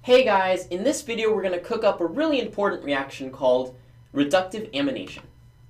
Hey guys, in this video we're going to cook up a really important reaction called reductive amination.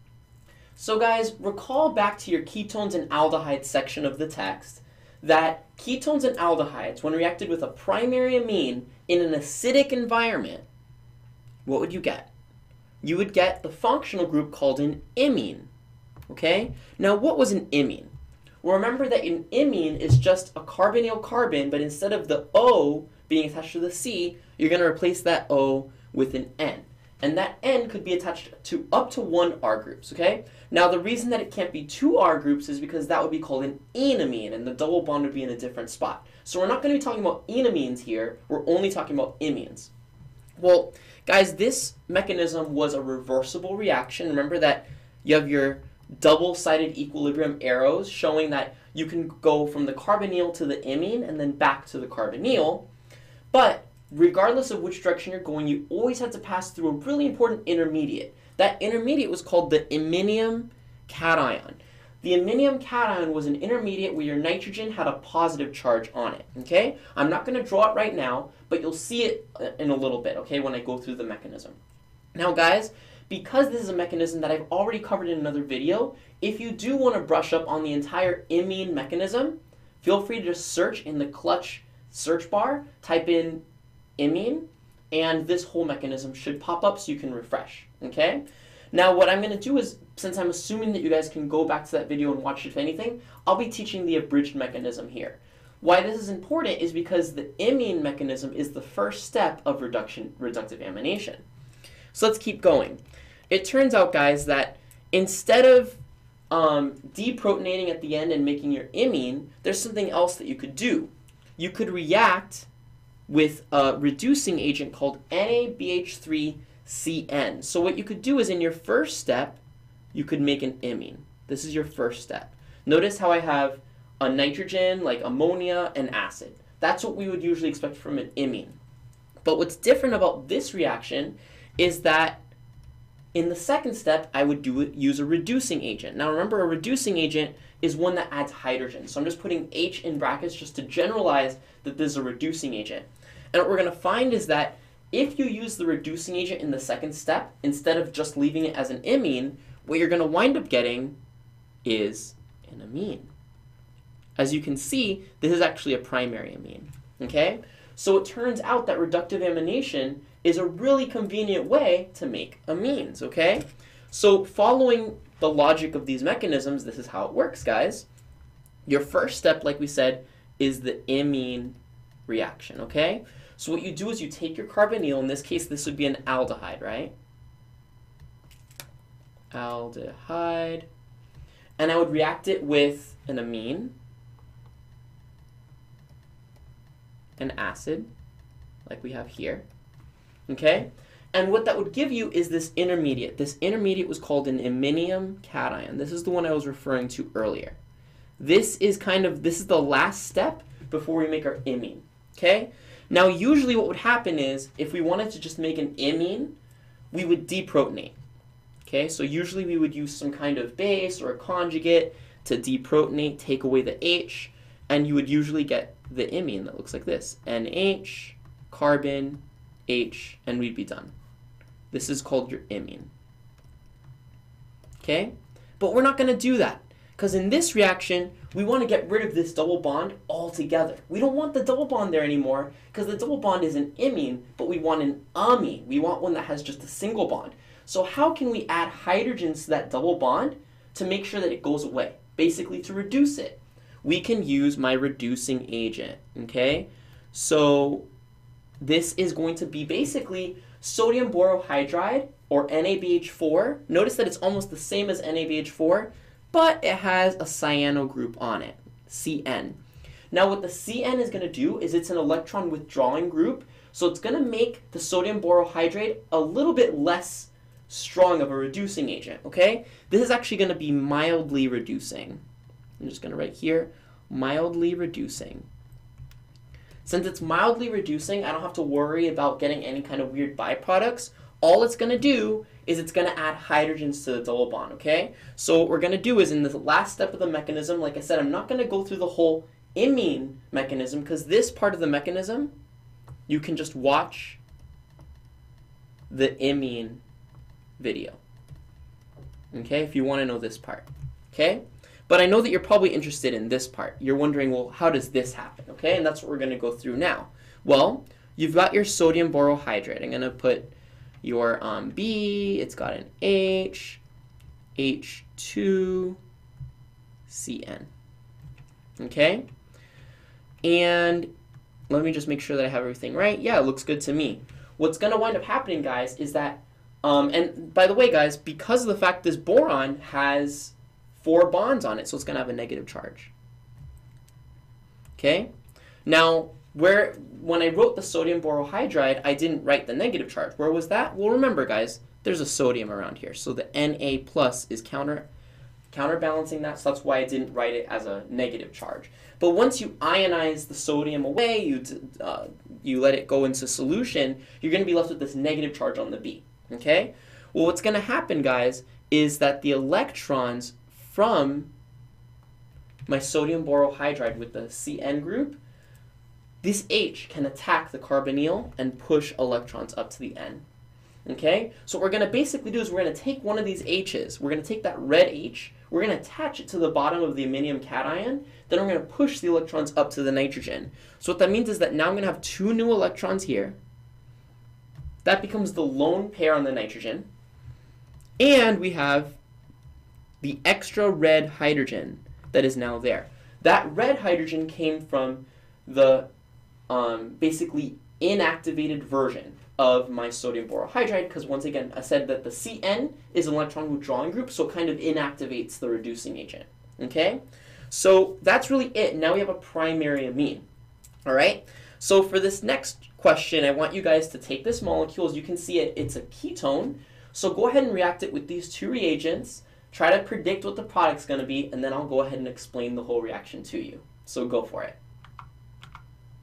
So guys, recall back to your ketones and aldehydes section of the text that ketones and aldehydes, when reacted with a primary amine in an acidic environment, what would you get? You would get the functional group called an imine. Okay? Now what was an imine? Well, remember that an imine is just a carbonyl carbon, but instead of the O being attached to the C, you're going to replace that O with an N. And that N could be attached to up to 1 R groups, okay? Now the reason that it can't be 2 R groups is because that would be called an enamine, and the double bond would be in a different spot. So we're not going to be talking about enamines here, we're only talking about imines. Well, guys, this mechanism was a reversible reaction. Remember that you have your double-sided equilibrium arrows showing that you can go from the carbonyl to the imine and then back to the carbonyl. But regardless of which direction you're going, you always have to pass through a really important intermediate. That intermediate was called the iminium cation. The iminium cation was an intermediate where your nitrogen had a positive charge on it. Okay? I'm not going to draw it right now, but you'll see it in a little bit, okay, when I go through the mechanism. Now guys, because this is a mechanism that I've already covered in another video, if you do want to brush up on the entire imine mechanism, feel free to just search in the clutch search bar, type in imine, and this whole mechanism should pop up so you can refresh, okay? Now what I'm going to do is, since I'm assuming that you guys can go back to that video and watch it if anything, I'll be teaching the abridged mechanism here. Why this is important is because the imine mechanism is the first step of reductive amination. So let's keep going. It turns out, guys, that instead of deprotonating at the end and making your imine, there's something else that you could do. You could react with a reducing agent called NaBH3CN. So what you could do is in your first step, you could make an imine. This is your first step. Notice how I have a nitrogen, like ammonia, and acid. That's what we would usually expect from an imine. But what's different about this reaction is that in the second step, I would use a reducing agent. Now remember, a reducing agent is one that adds hydrogen. So I'm just putting H in brackets just to generalize that this is a reducing agent. And what we're going to find is that if you use the reducing agent in the second step, instead of just leaving it as an imine, what you're going to wind up getting is an amine. As you can see, this is actually a primary amine. Okay? So it turns out that reductive amination is a really convenient way to make amines. Okay? So following the logic of these mechanisms, this is how it works, guys. Your first step, like we said, is the imine reaction, okay? So what you do is you take your carbonyl, in this case this would be an aldehyde, right? Aldehyde. And I would react it with an amine, an acid, like we have here, okay? And what that would give you is this intermediate. This intermediate was called an iminium cation. This is the one I was referring to earlier. This is the last step before we make our imine. Okay? Now usually what would happen is if we wanted to just make an imine, we would deprotonate. Okay? So usually we would use some kind of base or a conjugate to deprotonate, take away the H, and you would usually get the imine that looks like this. NH, carbon, H, and we'd be done. This is called your imine. Okay? But we're not going to do that, because in this reaction, we want to get rid of this double bond altogether. We don't want the double bond there anymore, because the double bond is an imine, but we want an amine. We want one that has just a single bond. So how can we add hydrogens to that double bond to make sure that it goes away? Basically to reduce it. We can use my reducing agent. Okay? So this is going to be basically sodium borohydride, or NaBH4. Notice that it's almost the same as NaBH4, but it has a cyano group on it, Cn. Now what the Cn is going to do is it's an electron withdrawing group, so it's going to make the sodium borohydrate a little bit less strong of a reducing agent, okay? This is actually going to be mildly reducing. I'm just going to write here, mildly reducing. Since it's mildly reducing, I don't have to worry about getting any kind of weird byproducts. All it's going to do is it's going to add hydrogens to the double bond, okay? So what we're going to do is in the last step of the mechanism, like I said, I'm not going to go through the whole imine mechanism because this part of the mechanism you can just watch the imine video, okay, if you want to know this part, okay? But I know that you're probably interested in this part. You're wondering, well, how does this happen, okay? And that's what we're going to go through now. Well, you've got your sodium borohydride. I'm going to put your B, it's got an H, H2, Cn, okay? And let me just make sure that I have everything right. Yeah, it looks good to me. What's going to wind up happening, guys, is that, and by the way, guys, because of the fact this boron has 4 bonds on it, so it's going to have a negative charge. Okay? Now, when I wrote the sodium borohydride, I didn't write the negative charge. Where was that? Well, remember, guys, there's a sodium around here, so the Na plus is counterbalancing that, so that's why I didn't write it as a negative charge. But once you ionize the sodium away, you let it go into solution, you're going to be left with this negative charge on the B. Okay? Well, what's going to happen, guys, is that the electrons from my sodium borohydride with the Cn group, this H can attack the carbonyl and push electrons up to the N. Okay? So what we're going to basically do is we're going to take one of these H's, we're going to take that red H, we're going to attach it to the bottom of the iminium cation, then we're going to push the electrons up to the nitrogen. So what that means is that now I'm going to have 2 new electrons here. That becomes the lone pair on the nitrogen. And we have the extra red hydrogen that is now there. That red hydrogen came from the basically inactivated version of my sodium borohydride, because once again, I said that the Cn is an electron withdrawing group, so it kind of inactivates the reducing agent. Okay? So that's really it. Now we have a primary amine. All right? So for this next question, I want you guys to take this molecule. As you can see, it's a ketone. So go ahead and react it with these 2 reagents. Try to predict what the product's going to be, and then I'll go ahead and explain the whole reaction to you. So go for it.